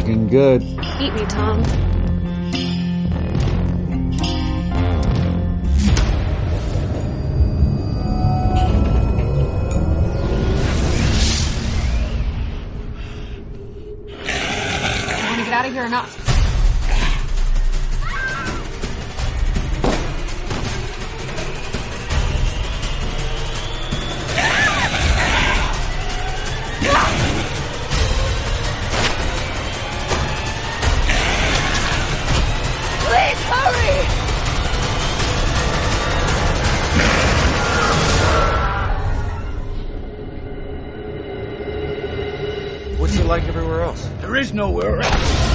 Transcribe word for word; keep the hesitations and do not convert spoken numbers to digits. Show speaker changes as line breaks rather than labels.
looking good.
Eat me, Tom. Want to get out of here or not?
Please hurry!
What's it like everywhere else?
There is nowhere else.